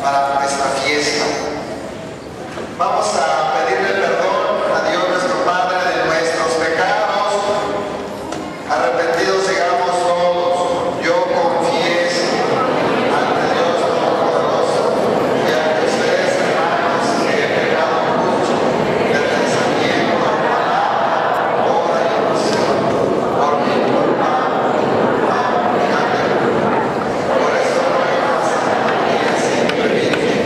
para esta fiesta. Vamos a pedirle perdón a Dios nuestro Padre de nuestros pecados. Arrepentidos llegamos todos. Yo confieso ante Dios Todopoderoso y ante ustedes, hermanos, que he pecado mucho de pensamiento, palabra, obra y omisión, por mi culpa. Por eso ruego a Santa María siempre Virgen,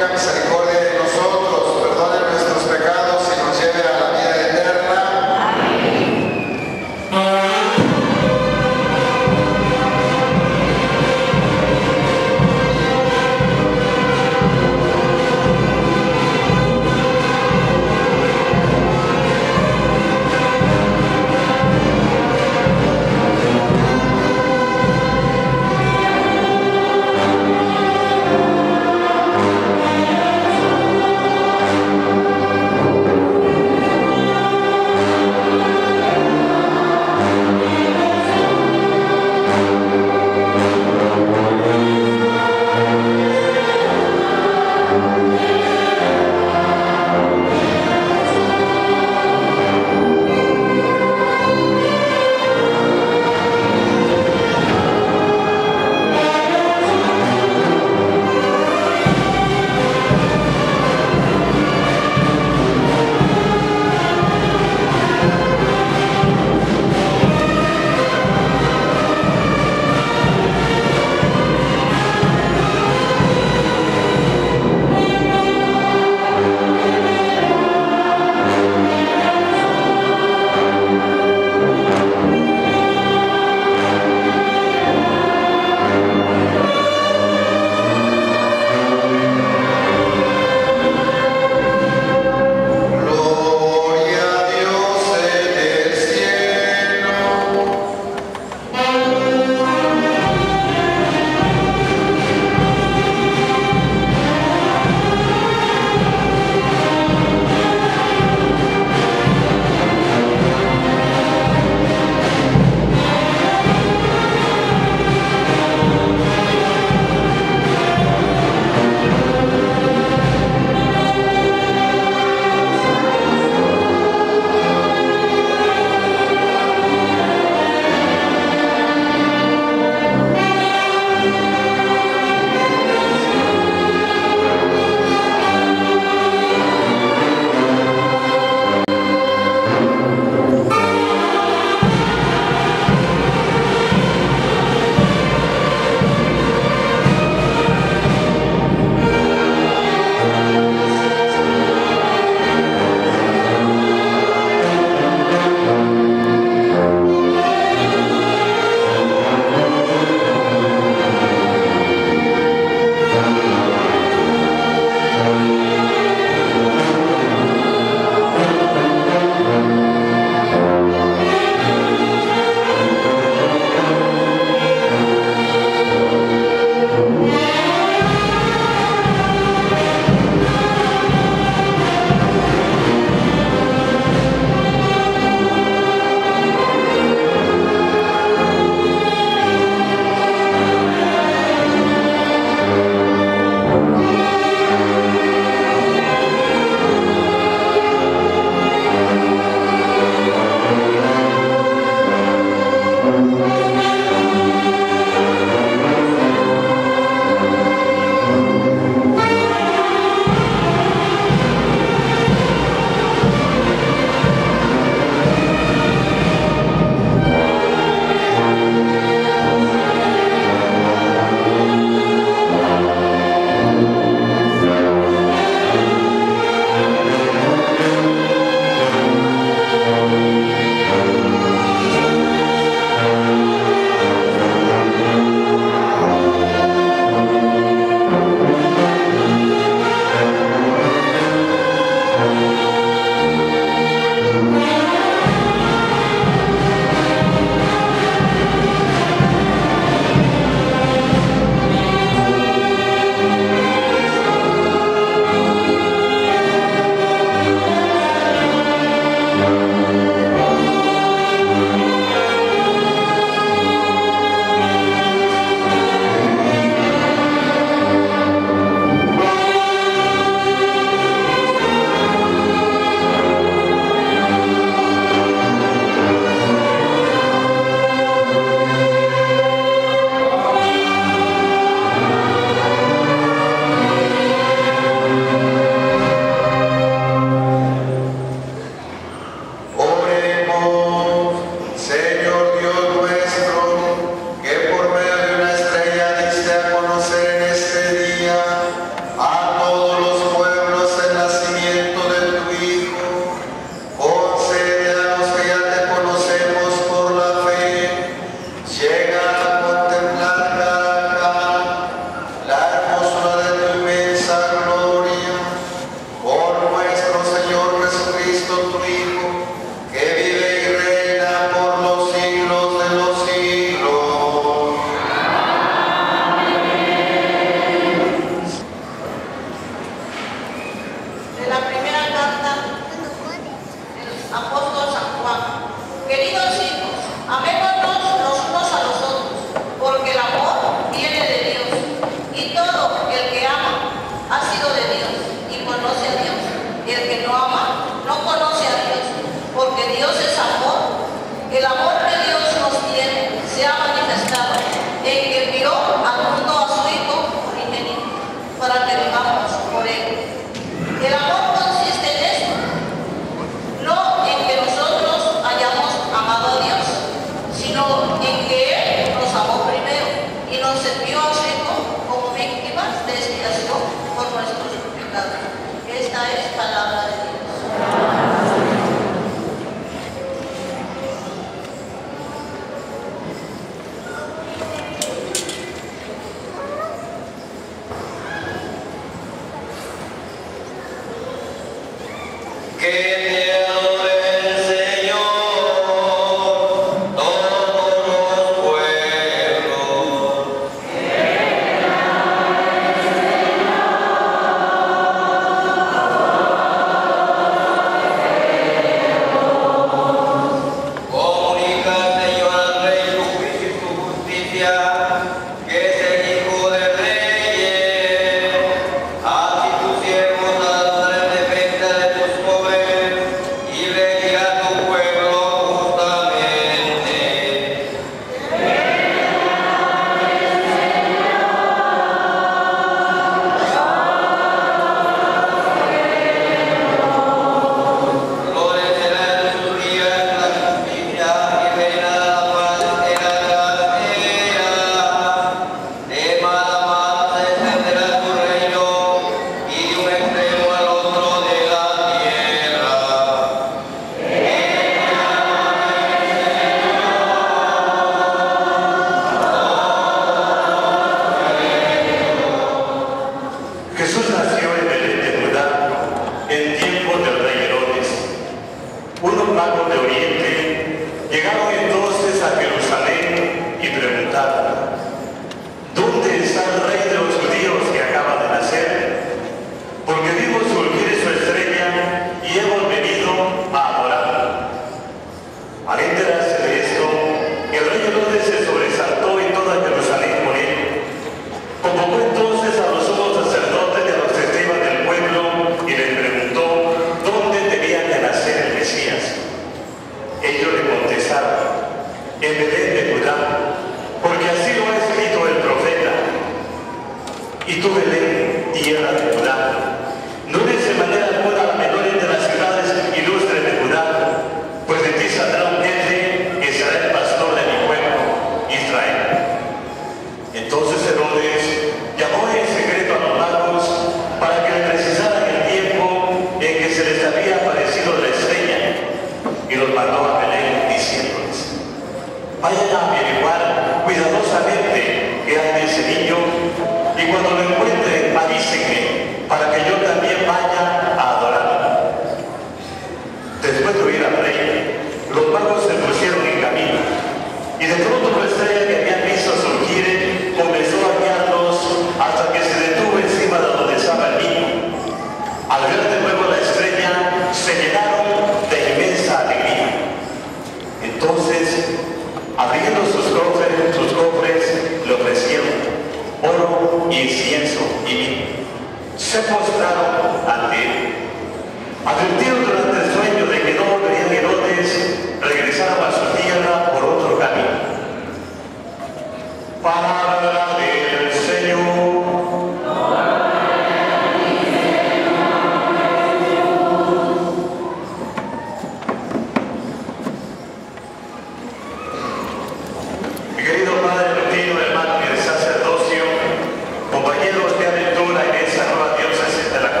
Compañeros de aventura en esa nueva diócesis de la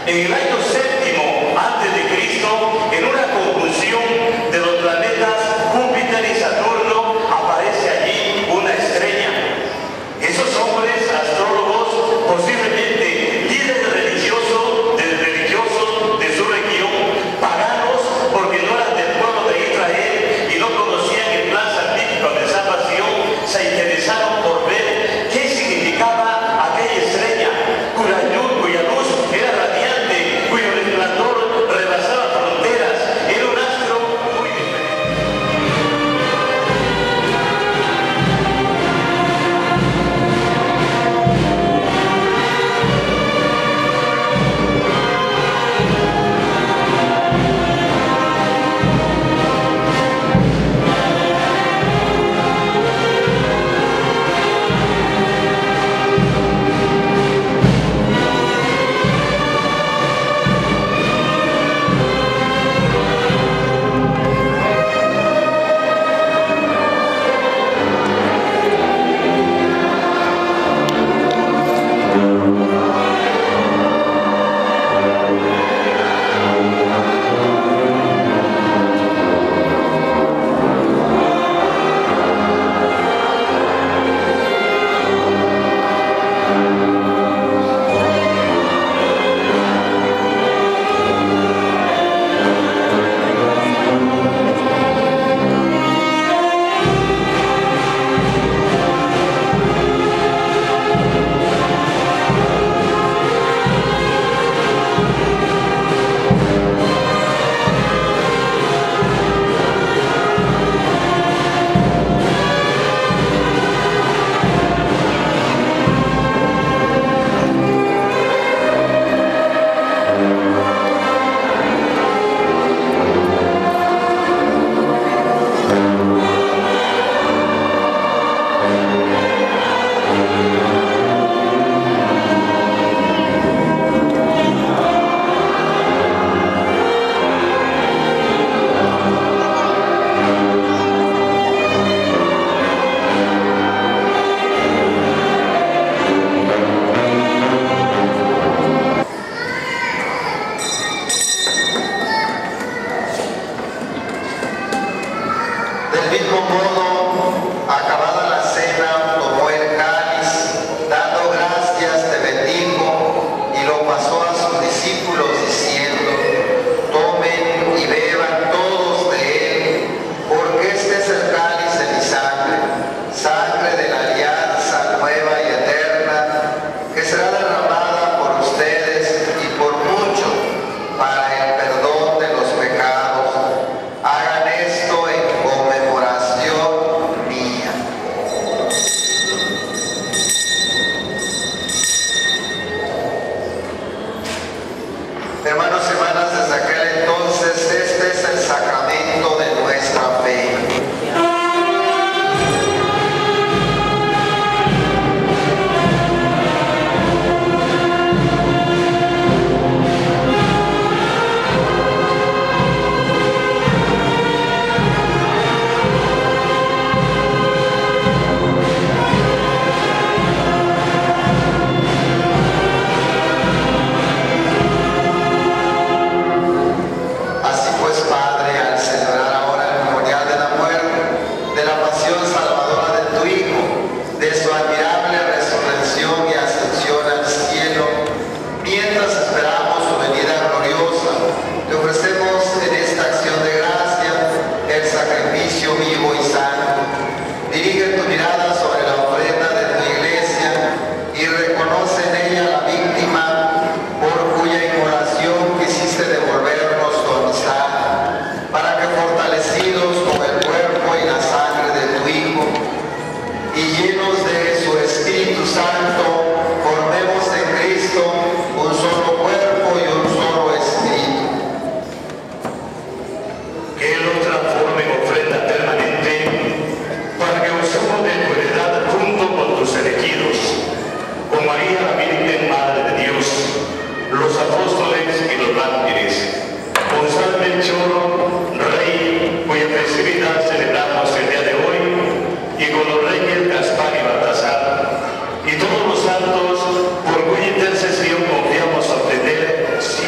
En el año 7º antes de Cristo, en una conjunción de los planetas Júpiter y Saturno, aparece allí una estrella. Esos hombres astrólogos, posiblemente líderes religiosos de su región, paganos porque no eran del pueblo de Israel y no conocían el plan salvífico de salvación, se interesaron por ver qué significaba aquella estrella, cuya luz era radiante, cuyo resplandor rebasaba fronteras. Era un astro muy diferente. Del mismo modo, acabada la cena, tomó el cáliz, dando gracias, te bendijo, y lo pasó a sus discípulos diciendo: tomen y beban todos de él, porque este es el cáliz de mi sangre, sangre de la alianza nueva y eterna, que será derramada por ustedes y por muchos para el perdón de los pecados. Hagan esto en conmemoración mía. Hermanos y hermanas, desde aquel entonces este es el sacramento de nuestra fe. Así pues, Padre, al celebrar ahora el memorial de la muerte, de la pasión salvadora de tu Hijo, de su admirable resurrección y ascensión al cielo, mientras esperamos su venida gloriosa, te ofrecemos en esta acción de gracia el sacrificio vivo y santo. Dirige tu mirada sobre la ofrenda de tu iglesia y reconoce en ella la víctima por cuya inmolación quisiste devolvernos tu amistad, para que fortalecidos con el cuerpo y la sangre de tu Hijo y llenos de su Espíritu Santo, formemos en Cristo un solo cuerpo y un solo espíritu. Que Él nos transforme en ofrenda permanente, para que usemos de tu heredad junto con tus elegidos, con María la Virgen Madre de Dios, los apóstoles y los mártires, con San Melchor, Rey, cuya festividad celebramos el día de hoy, y con los reyes Gaspar y Baltasar, y todos los santos por cuya intercesión confiamos obtener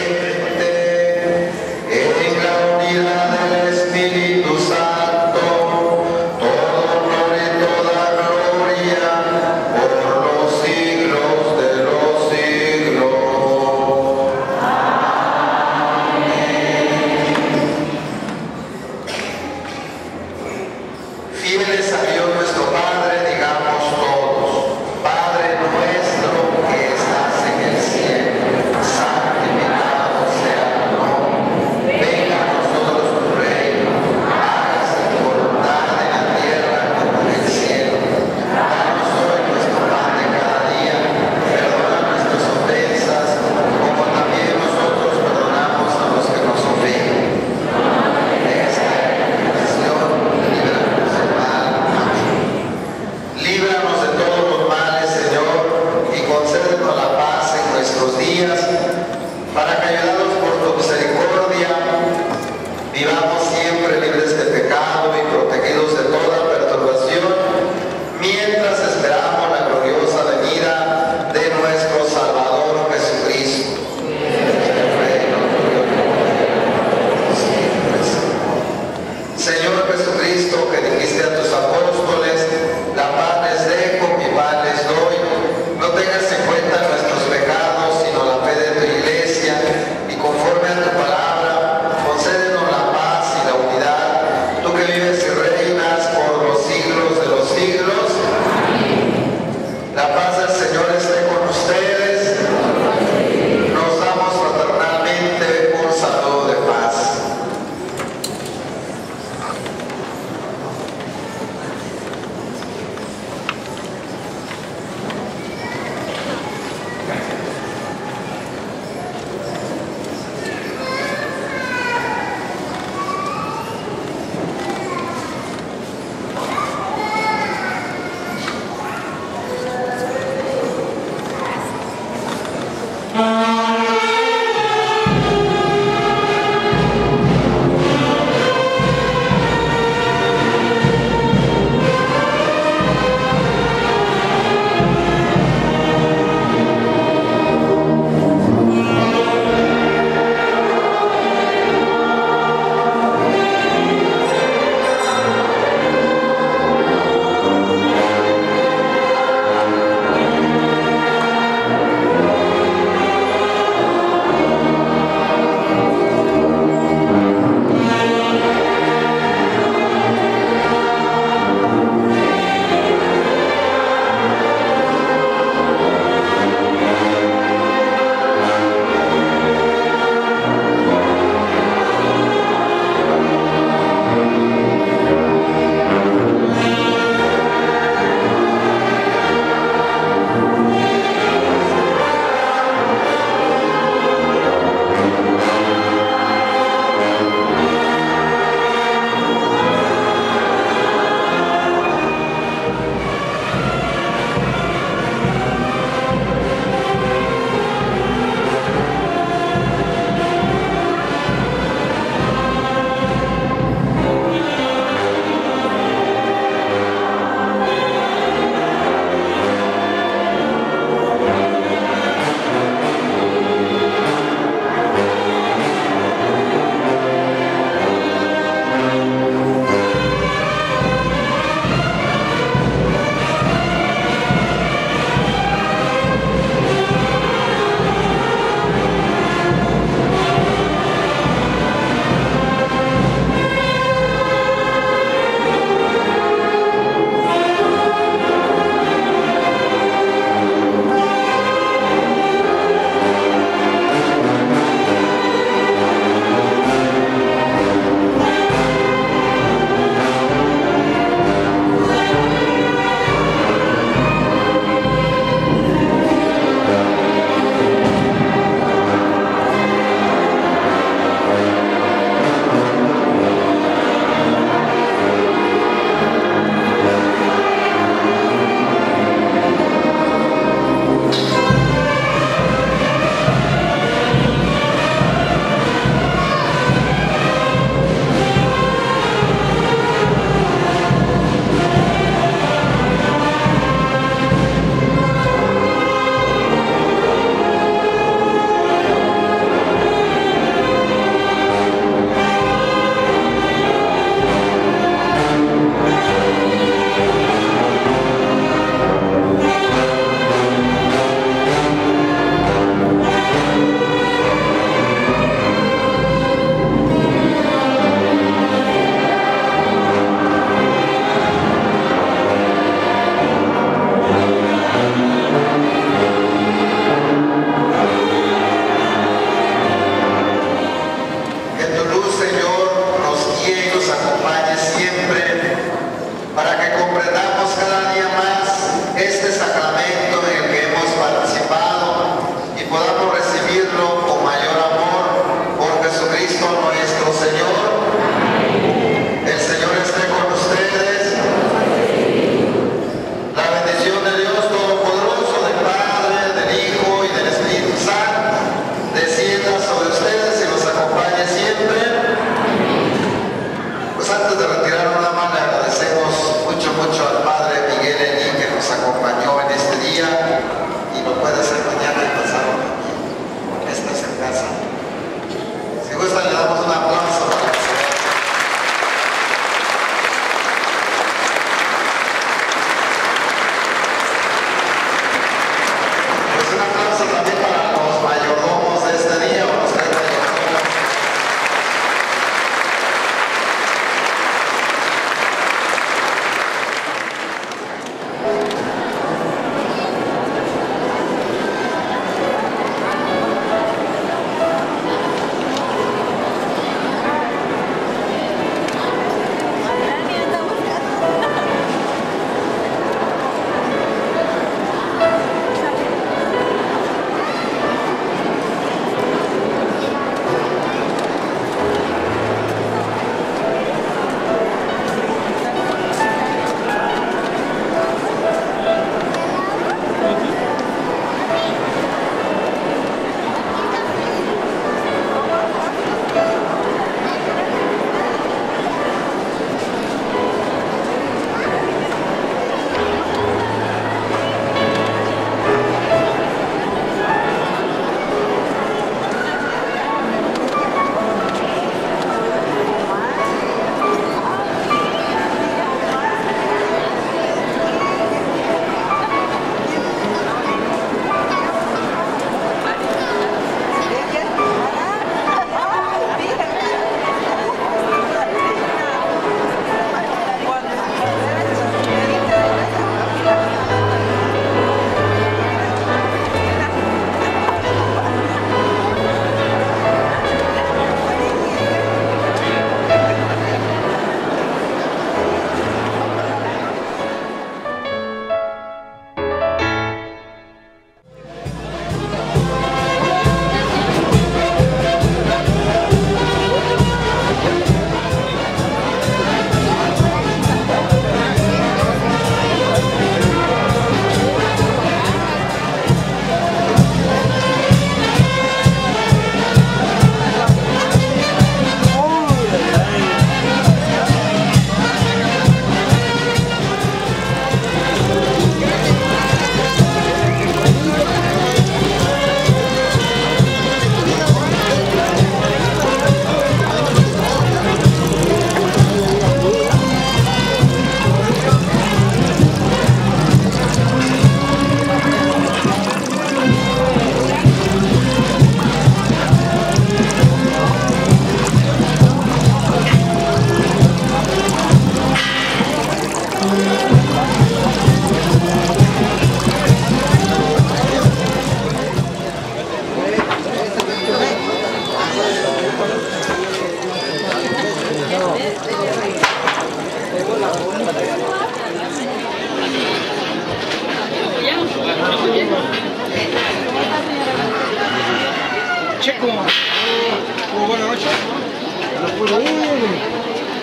para que, ayudados por tu misericordia, vivamos siempre libres de pecado y protegidos de toda perturbación, mientras esperamos la gloriosa venida de nuestro Salvador Jesucristo. Señor Jesucristo, que dijiste a tus apóstoles, la paz les dejo, mi paz les doy, no tengas en cuenta nuestros pecados, sino la fe de tu iglesia, y conforme a tu palabra, concédenos la paz y la unidad, tú que vives y reinas por los siglos de los siglos. La paz del Señor esté con ustedes. Nos damos fraternalmente un saludo de paz. Checo. Buenas noches. No puedo ir.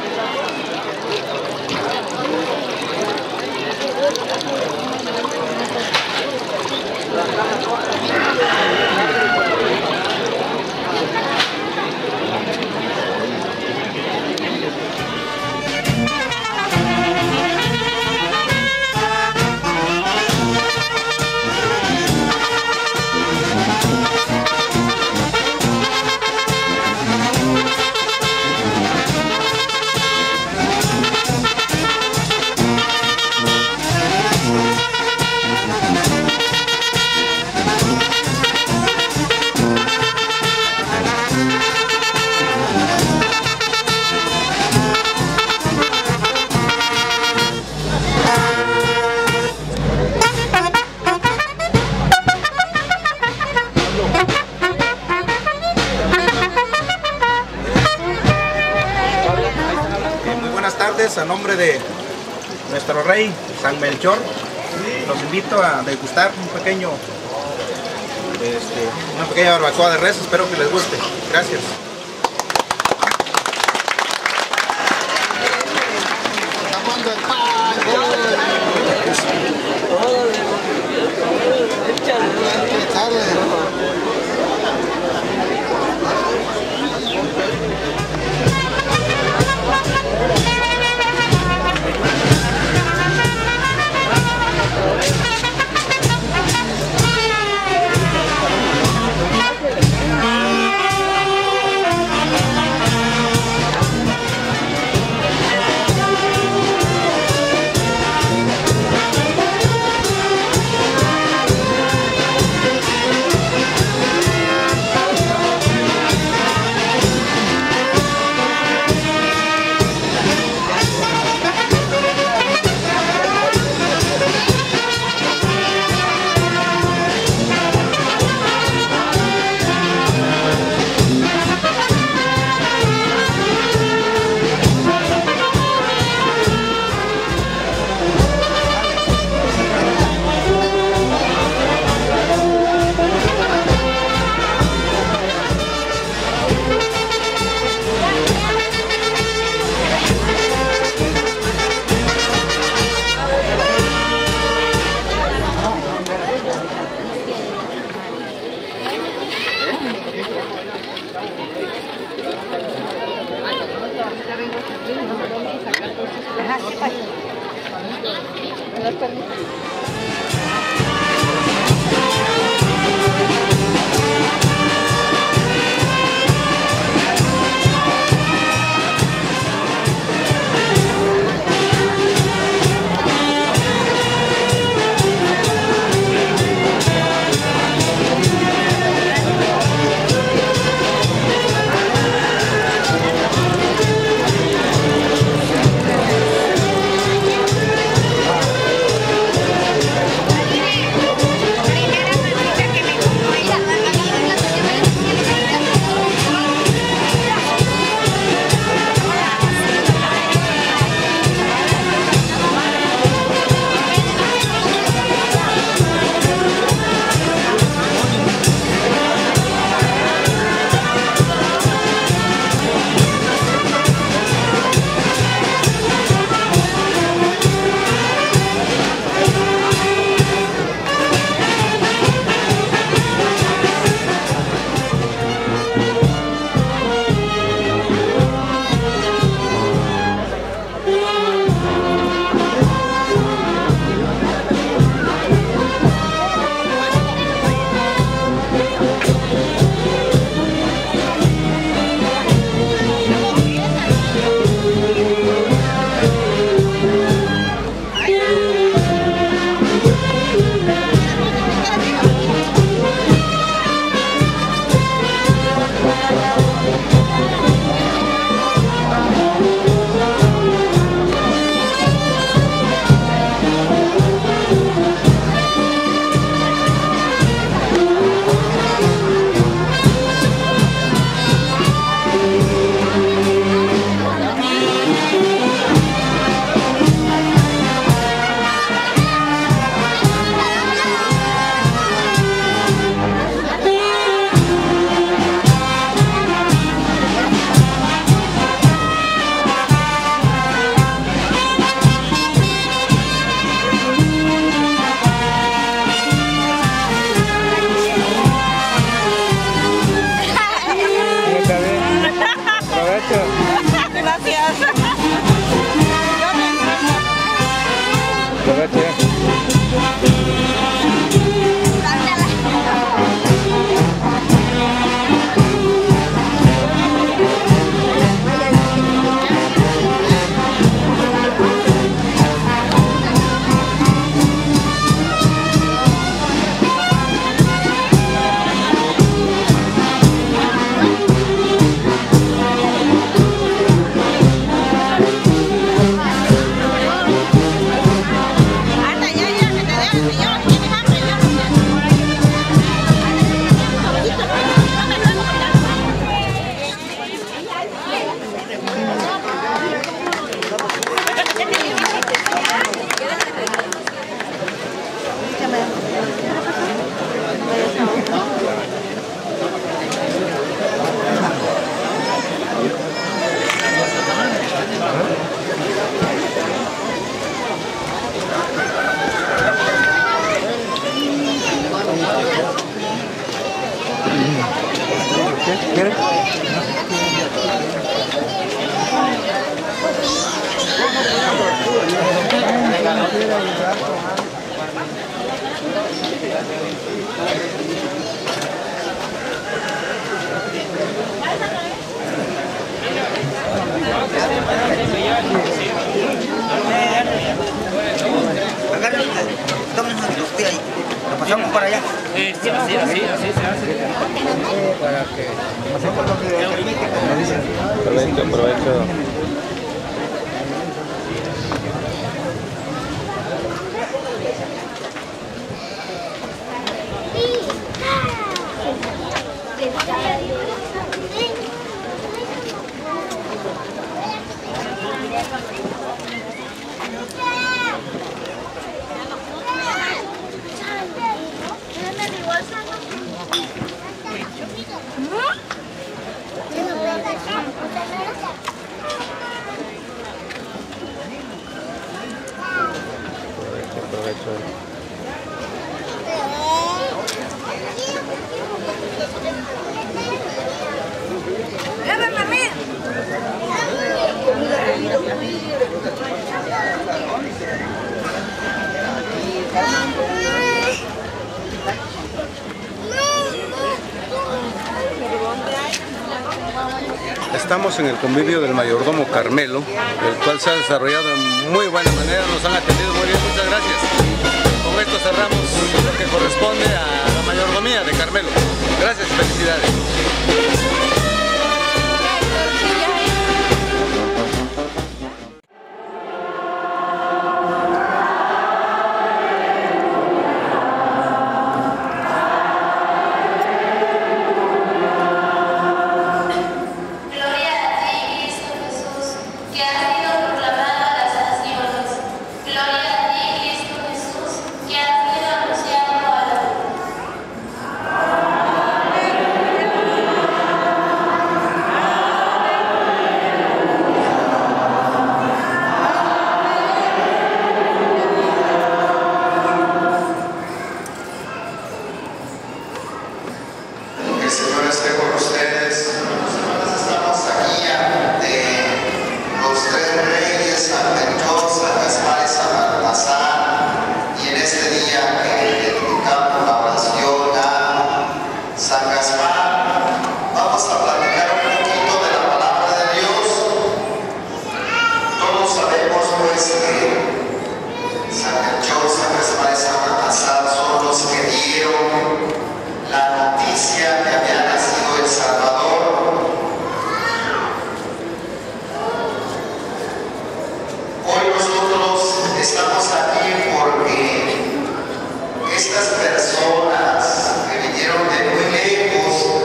A nombre de nuestro rey San Melchor, los invito a degustar una pequeña barbacoa de res. Espero que les guste. Gracias. quiere ayudar. Lo pasamos para allá. Sí, así se hace. Para que pasemos lo que permite, como dicen. Provecho. Estamos en el convivio del mayordomo Carmelo, el cual se ha desarrollado de muy buena manera, nos han atendido muy bien, muchas gracias. Con esto cerramos lo que corresponde a la mayordomía de Carmelo. Gracias y felicidades. El Señor esté con ustedes. Nosotros estamos aquí ante los tres reyes, San Melchor, San Gaspar y San Baltasar. Y en este día que dedicamos la oración a San Gaspar, vamos a platicar un poquito de la palabra de Dios. Todos sabemos pues que San Melchor, San Gaspar y San Baltasar son los que dieron la noticia que había nacido el Salvador. Hoy nosotros estamos aquí porque estas personas que vinieron de muy lejos,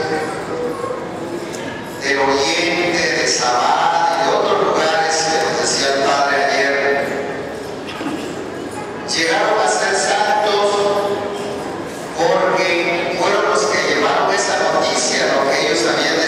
del oriente, de Sabá y de otros lugares que nos decía el Padre ayer, llegaron a ser santos porque fueron los que llevaron esa noticia, lo que ellos habían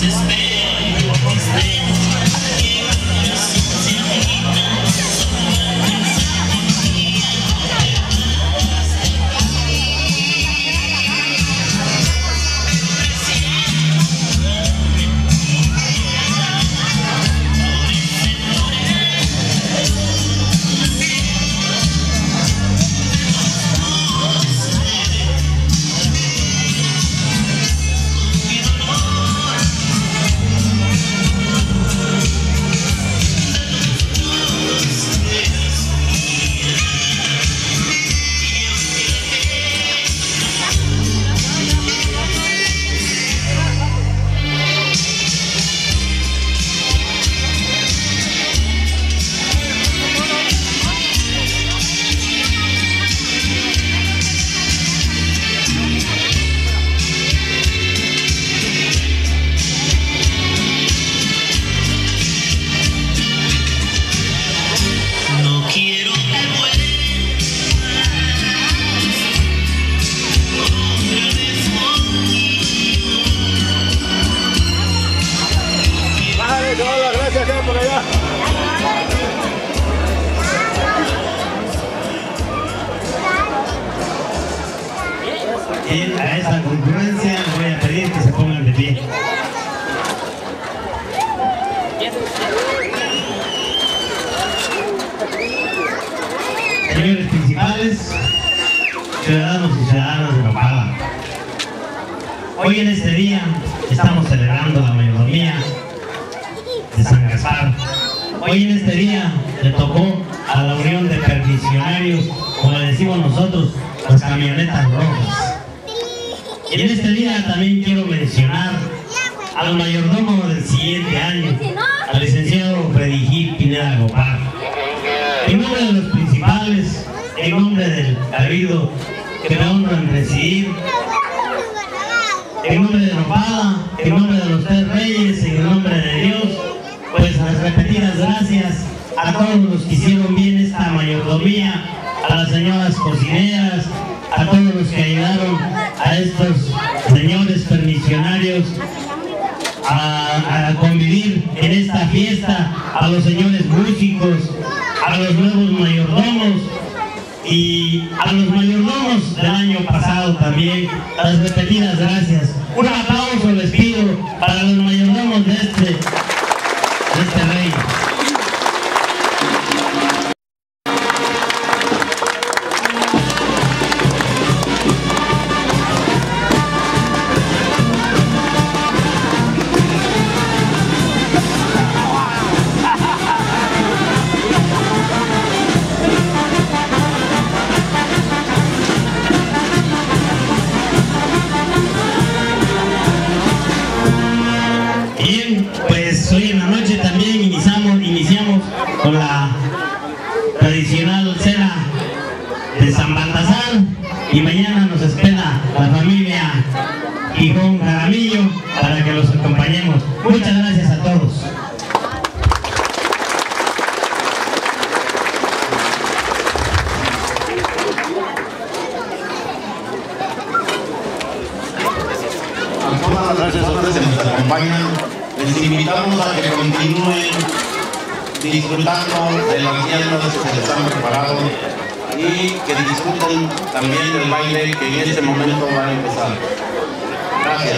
A esta concurrencia les voy a pedir que se pongan de pie. Señores principales, ciudadanos y ciudadanas de Nopala, hoy en este día estamos celebrando la mayordomía de San Gaspar. Hoy en este día le tocó a la unión de permisionarios, como le decimos nosotros, las camionetas rojas. Y en este día también quiero mencionar al mayordomo del siguiente año, al licenciado Freddy Gil Pineda Gopar. En nombre de los principales, en nombre del cabildo que me honra en presidir, en nombre de Nopala, en nombre de los tres reyes, en el nombre de Dios, pues las repetidas gracias a todos los que hicieron bien esta mayordomía, a las señoras cocineras, a todos los que ayudaron a estos señores permisionarios a convivir en esta fiesta, a los señores músicos, a los nuevos mayordomos y a los mayordomos del año pasado también, las repetidas gracias. Un aplauso les pido para los mayordomos de este rey. Hoy en la noche también iniciamos con la tradicional cena de San Baltasar y mañana nos espera la familia Gijón Jaramillo para que los acompañemos. Muchas gracias a todos. A todas las personas que nos acompañan, les invitamos a que continúen disfrutando de las tiendas que les han preparado y que disfruten también del baile que en este momento va a empezar. Gracias.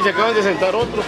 se acaban de sentar otros.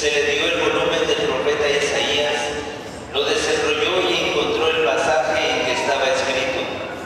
se le dio el volumen del profeta Isaías, lo desenrolló y encontró el pasaje en que estaba escrito: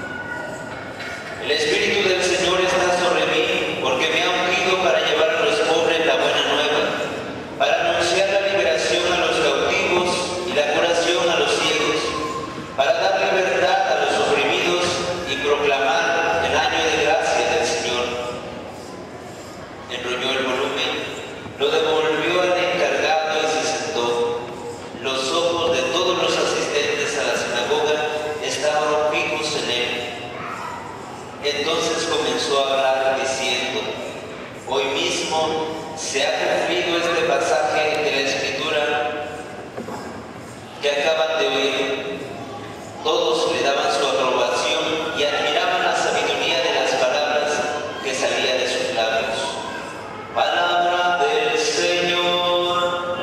el Espíritu del Señor está sobre mí, porque me ha ungido para llevar a los pobres la buena nueva, para anunciar la liberación a los cautivos y la curación a los ciegos, para dar libertad a los oprimidos y proclamar el año de gracia del Señor. Enrolló el volumen, lo devolvió al encargado y se sentó. Los ojos de todos los asistentes a la sinagoga estaban fijos en él. Entonces comenzó a hablar diciendo: hoy mismo se ha cumplido este pasaje de la Escritura que acaban de oír. Todos le daban su aprobación y admiraban la sabiduría de las palabras que salían de sus labios. Palabra del Señor.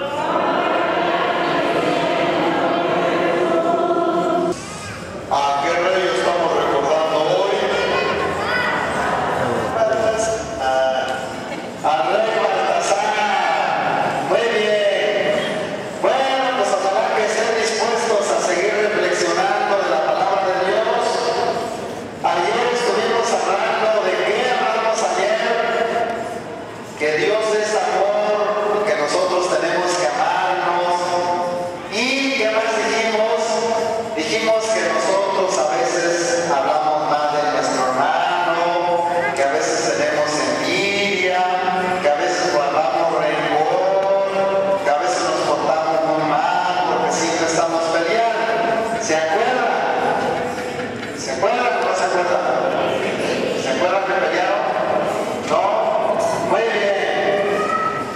¿A qué rey estamos recordando hoy? Al rey Baltasar. Muy bien. Bueno, pues ojalá que estén dispuestos a seguir reflexionando de la palabra de Dios. Ayer estuvimos hablando de qué hablamos ayer, que Dios es amor, que nosotros tenemos que amarnos. ¿Y qué más dijimos? Dijimos que nosotros a veces hablamos mal de nuestro hermano, que a veces tenemos envidia, que a veces guardamos rencor, que a veces nos portamos muy mal porque siempre estamos peleando. ¿Se acuerdan? ¿Se acuerdan o no se acuerdan? ¿Se acuerdan que pelearon? ¿No? Muy bien.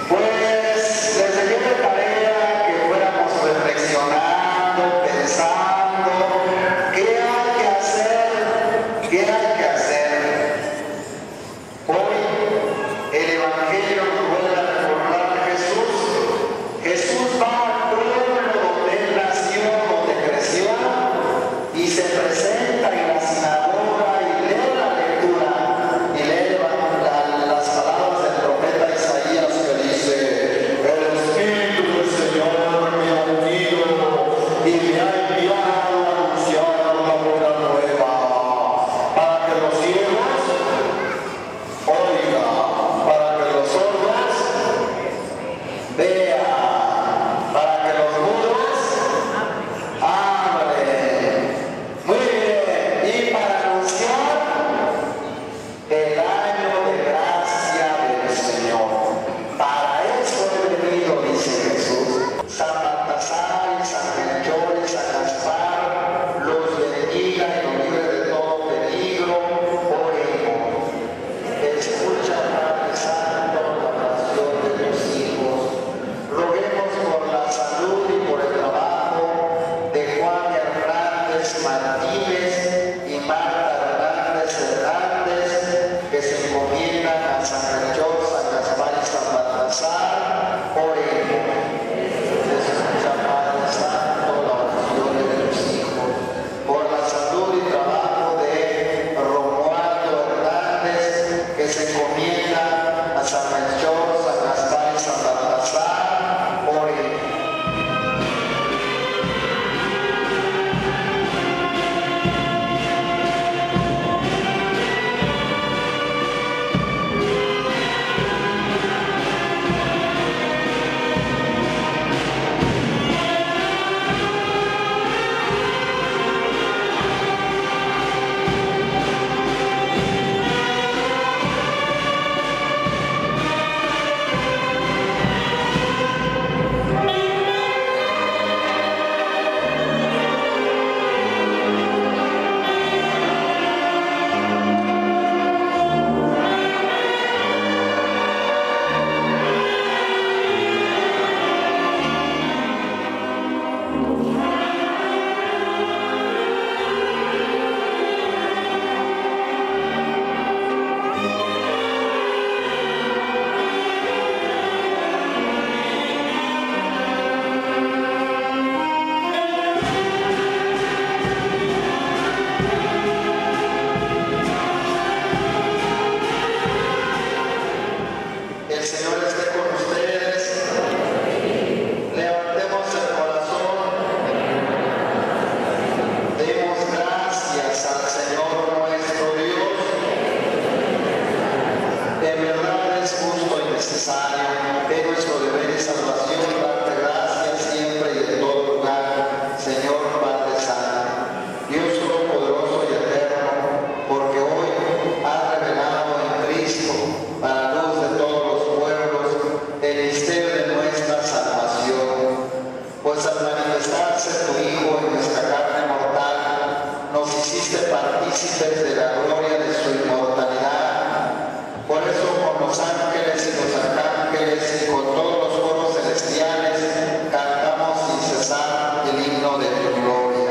necesario, de nuestro deber y salvación, darte gracias siempre y en todo lugar, Señor Padre Santo, Dios Todopoderoso y Eterno, porque hoy has revelado en Cristo, para la luz de todos los pueblos, el misterio de nuestra salvación. Pues al manifestarse tu Hijo en nuestra carne mortal, nos hiciste partícipes de la gloria de su inmortalidad. Por eso con los ángeles y los arcángeles y con todos los coros celestiales cantamos sin cesar el himno de tu gloria.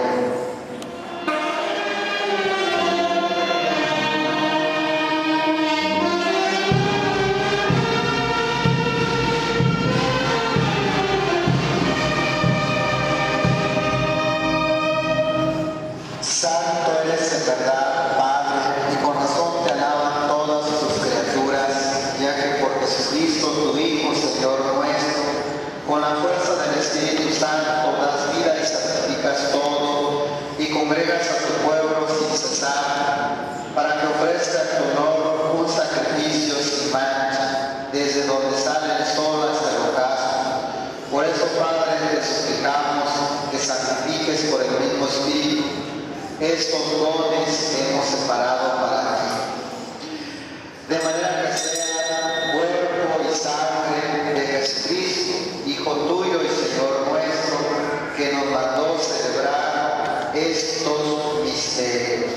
Santo eres en verdad, Padre, y con razón te alaban todas tus criaturas, ya que por Jesucristo, tu Hijo, Señor nuestro, con la fuerza del Espíritu Santo das vida y santificas todo, y congregas a tu pueblo sin cesar, para que ofrezca en tu honor un sacrificio sin mancha, desde donde sale el sol hasta el ocaso. Por eso, Padre, te suplicamos que sacrifiques por el mismo Espíritu estos dones que hemos separado para ti, de manera que sea cuerpo y sangre de Jesucristo, Hijo tuyo y Señor nuestro, que nos mandó celebrar estos misterios.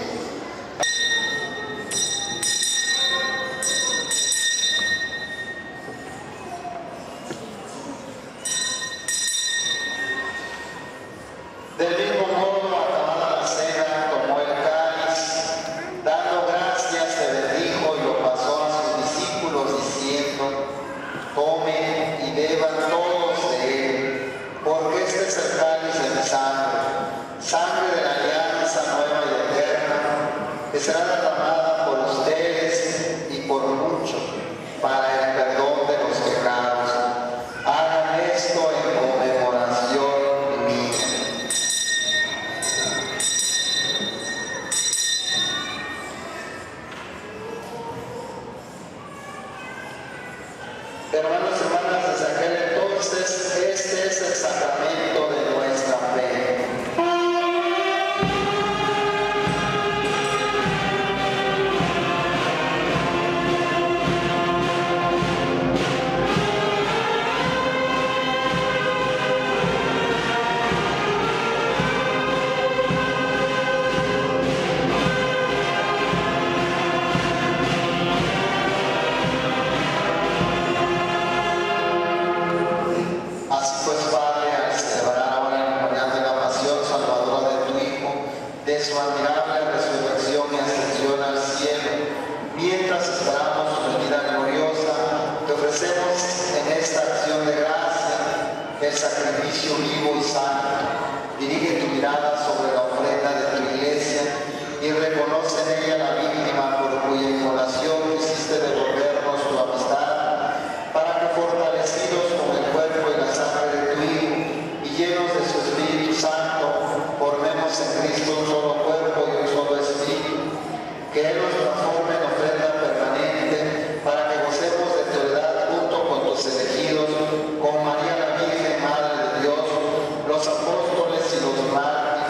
Del mismo modo, acabada la cena, tomó el cáliz, dando gracias, se bendijo y lo pasó a sus discípulos, diciendo: tomen y beban todos de él, porque este es el cáliz de mi sangre, sangre de la alianza nueva y eterna, que será derramada por ustedes y por muchos, para el perdón de los pecados. Hagan esto en conmemoración mía. Hermanos y hermanas, desde aquel entonces, este es el sacramento de nuestra fe. Así pues, Padre, al celebrar ahora el memorial de la pasión salvadora de tu Hijo, de su admirable resurrección y ascensión al cielo, mientras esperamos su venida gloriosa, te ofrecemos en esta acción de gracia el sacrificio vivo y santo. Dirige tu mirada sobre la ofrenda de tu iglesia y reconoce en ella la víctima por cuya inmolación quisiste devolvernos tu amistad, para que fortalecidos con el cuerpo y la sangre de tu Hijo y llenos de su Espíritu Santo, formemos en Cristo un solo cuerpo y un solo Espíritu, que Él nos transforme en ofrenda permanente, para que gocemos de tu heredad junto con tus elegidos, con María la Virgen, Madre de Dios, los apóstoles y los mártires,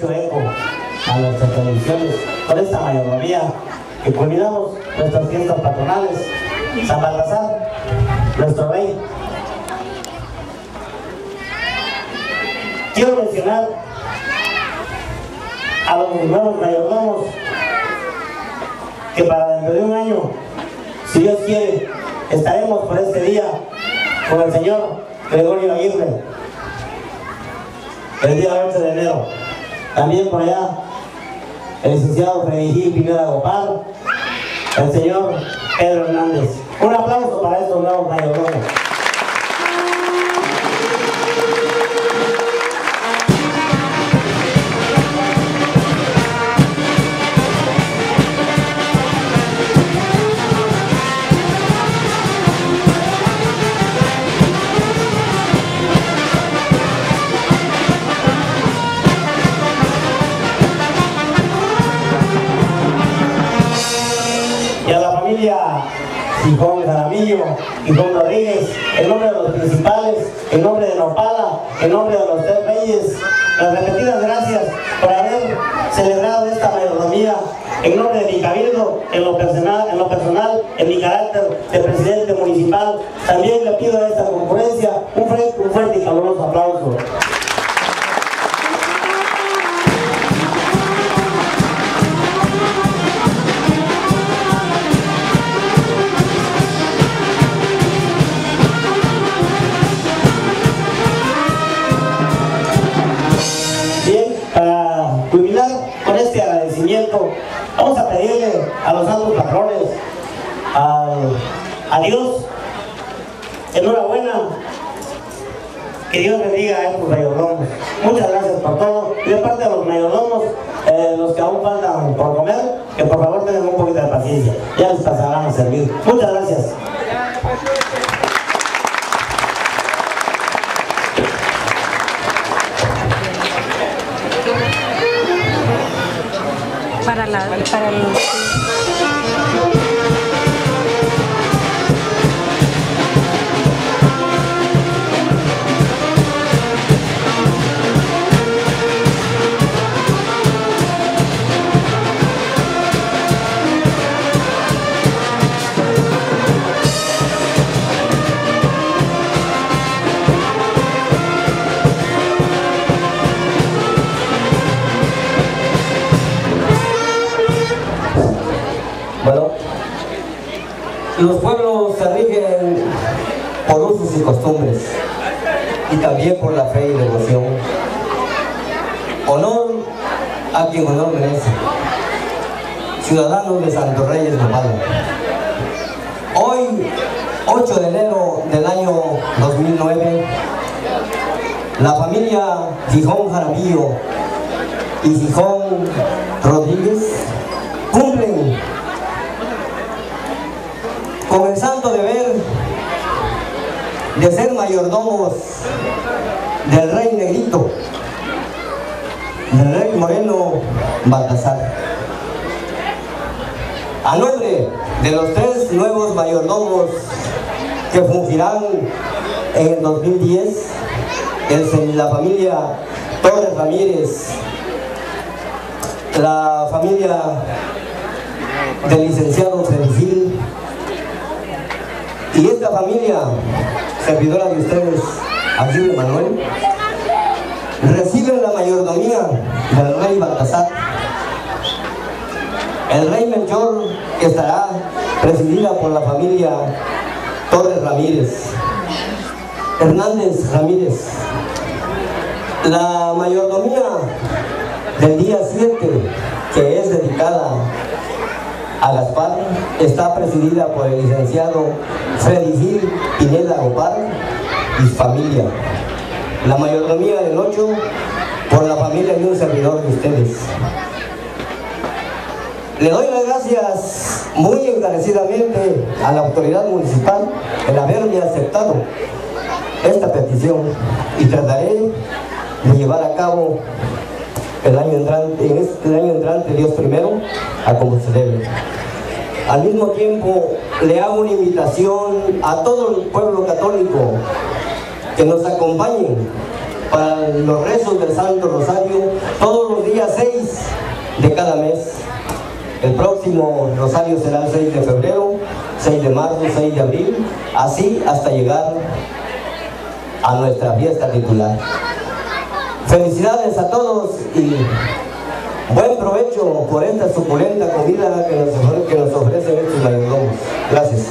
hecho eco a nuestras tradiciones con esta mayordomía que culminamos nuestras fiestas patronales. San Baltasar, nuestro rey. Quiero mencionar a los nuevos mayordomos que para dentro de un año, si Dios quiere, estaremos por este día con el señor Gregorio Aguirre, el día 11 de enero. También por allá el licenciado Freddy Gil Pineda Gopar, el señor Pedro Hernández. Un aplauso para estos nuevos mayordomos. Gijón Jaramillo, Gijón Rodríguez, en nombre de los principales, en nombre de Nopala, en nombre de los tres reyes, las repetidas gracias por haber celebrado esta mayordomía en nombre de mi cabildo, en lo personal, en mi carácter de presidente municipal. También le pido a esta concurrencia un fuerte y caluroso aplauso. Vamos a pedirle a los santos patrones, a Dios, enhorabuena, que Dios bendiga a estos mayordomos. Muchas gracias por todo. Y de parte de los mayordomos, los que aún faltan por comer, que por favor tengan un poquito de paciencia, ya les pasarán a servir. Muchas gracias. Para el... Los pueblos se rigen por usos y costumbres y también por la fe y devoción. Honor a quien honor merece. Ciudadanos de Santo Reyes Nopala. Hoy, 8 de enero del año 2009, la familia Gijón Jaramillo y Gijón Rodríguez cumplen con el santo deber de ser mayordomos del rey negrito, del rey moreno Baltasar. A nombre de los tres nuevos mayordomos que fungirán en el 2010, la familia Torres Ramírez, la familia del licenciado Freddy Gil, y esta familia, servidora de ustedes, Aguirre Manuel, reciben la mayordomía del rey Baltasar. El rey Melchor estará presidida por la familia Torres Ramírez, Hernández Ramírez. La mayordomía del día 7, que es dedicada a Gaspar, está presidida por el licenciado Freddy Gil Pineda Gopar y familia. La mayordomía del 8 por la familia de un servidor de ustedes. Le doy las gracias muy encarecidamente a la autoridad municipal el haberme aceptado esta petición y trataré de llevar a cabo el año entrante, en este año entrante, Dios primero, a como se debe. Al mismo tiempo, le hago una invitación a todo el pueblo católico que nos acompañen para los rezos del Santo Rosario todos los días 6 de cada mes. El próximo rosario será el 6 de febrero, 6 de marzo, 6 de abril, así hasta llegar a nuestra fiesta titular. Felicidades a todos y buen provecho por esta suculenta comida que nos ofrecen estos mayordomos. Gracias.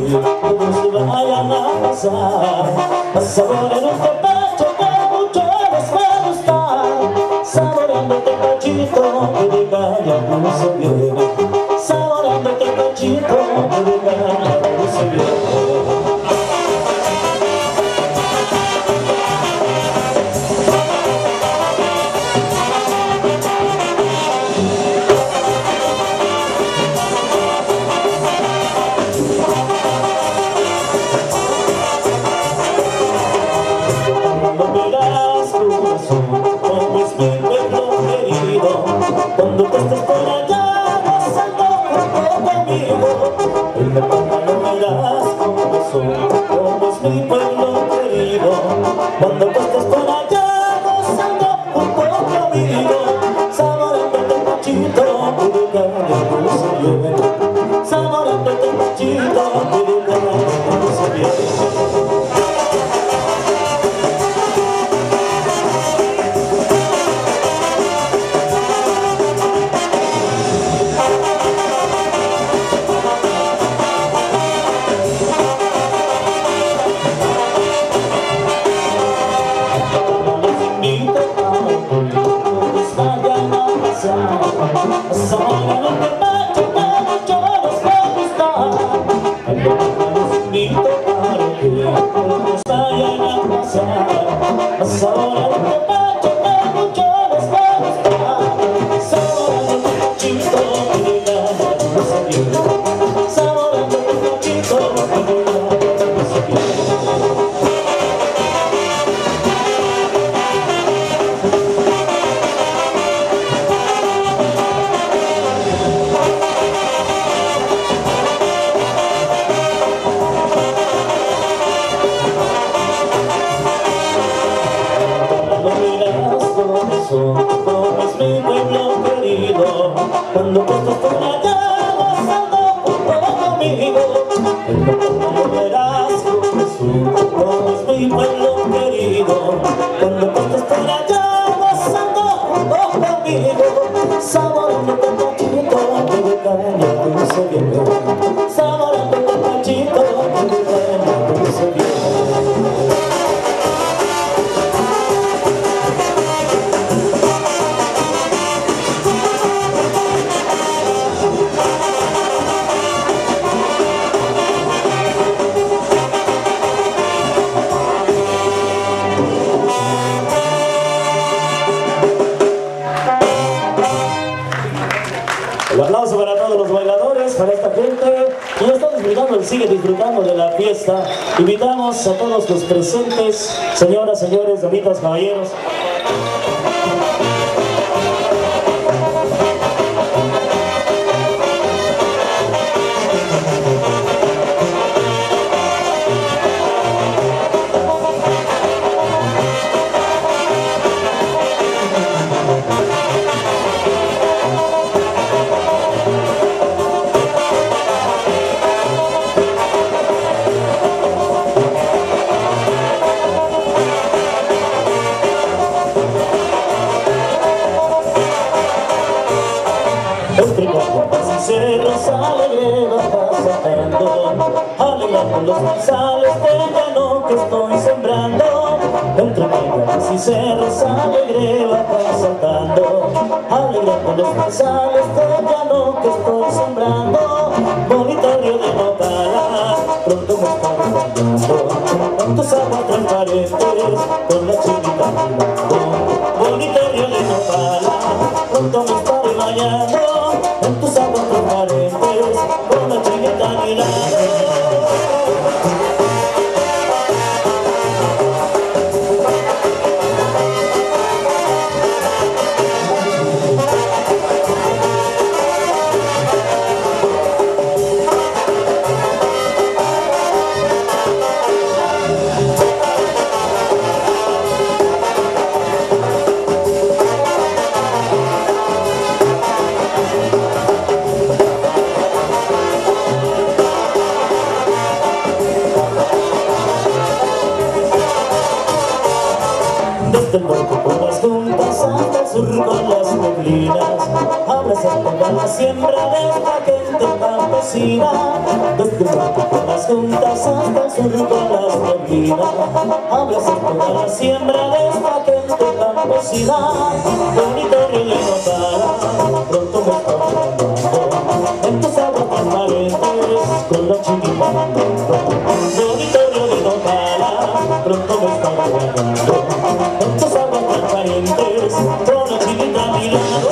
todos se vayan a pasar. Sabor en un tepache que mucho les va a gustar. Saboreando el tepachito que de calle no se viene. Saboreando el tepachito que de calle no se viene. Cuando tú estés por allá gozando junto conmigo, en la palma no verás como es mi pueblo querido. Cuando tú estés por allá gozando junto conmigo, saboreando el tepachito que de calle no se viene. Saboreando el tepachito que de calle no se viene. Como es mi pueblo querido, cuando tú estés por allá gozando junto conmigo, en la palma lo verás como es mi pueblo querido, cuando tú estés por allá gozando junto conmigo, saboreando el tepachito que de caña no se viene, saboreando el tepachito que de caña no se viene. El aplauso para todos los bailadores, para esta gente que ya está disfrutando y sigue disfrutando de la fiesta. Invitamos a todos los presentes, señoras, señores, damitas, caballeros. Cerros alegre va pasando, alegrando los maizales del llano que estoy sembrando. Entre peñas y cerros alegre va pasando, alegrando los maizales del llano que estoy sembrando. Bonito río de Nopala, pronto me estaré bañando, con tus aguas transparentes, con la chinita bailando. Bonito río de Nopala, pronto me estaré bañando, en tus aguas transparentes, con la chinita bailando. Desde el norte por las juntas hasta el sur con las neblinas, abrazando con la siembra de esta gente campesina. Desde el norte por las juntas hasta el sur con las colinas, abrazar toda la siembra de esta gente campesina. Bonito río de Nopala, pronto me está hablando en tus aguas transparentes con la chiquita andando. Bonito río de Nopala, pronto me está hablando en tus aguas transparentes con la chiquita a mi lado.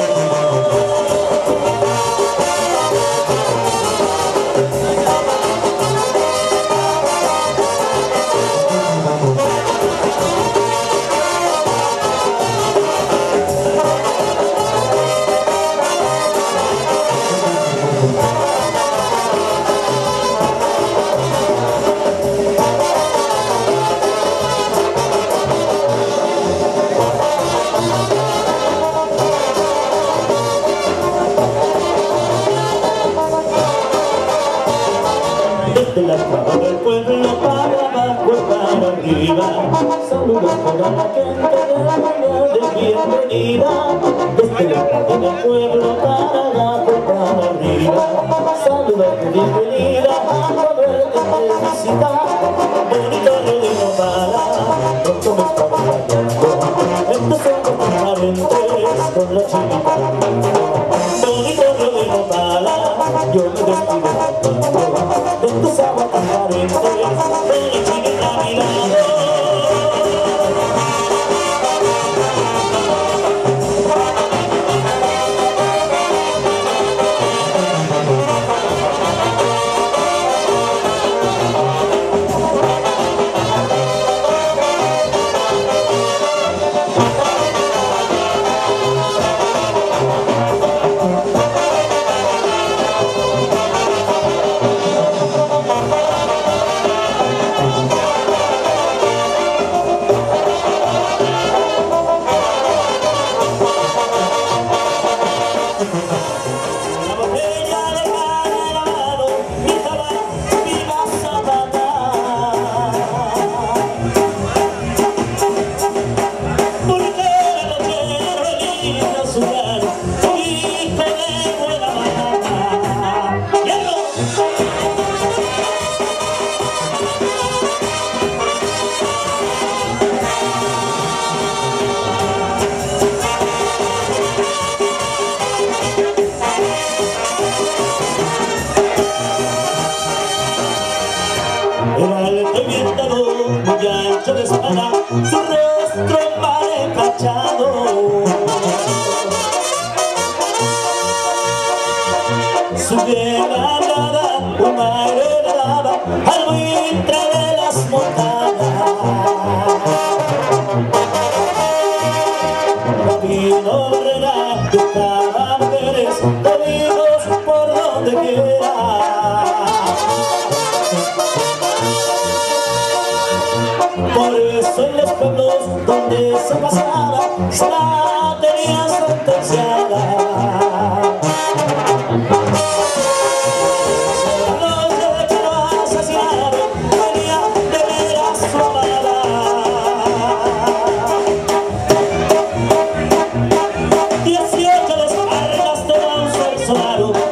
Desde la cava del pueblo para abajo y para arriba, saludos para la gente de la mañana de bienvenida. Desde la cava del pueblo para abajo y para arriba, saludos de bienvenida a poderte felicitar. Bonito río de Nopala, pronto me está bailando en tus ojos transparentes con la chiquita. Bonito río de Nopala, yo me despido cantando de tus aguas transparentes, con la chiquita a mi lado. Era el revientador, muy ancho de espalda, su rostro mal empachado. Su piel hablada, una heredada al buitre de las montañas. Camino obrera de caballeros, caminos por donde quiera. Por eso en los pueblos donde se pasaba, se la tenía sentenciada. La noche de que lo asesinaron, venía de ver a su amada. 18 descargas de un personario.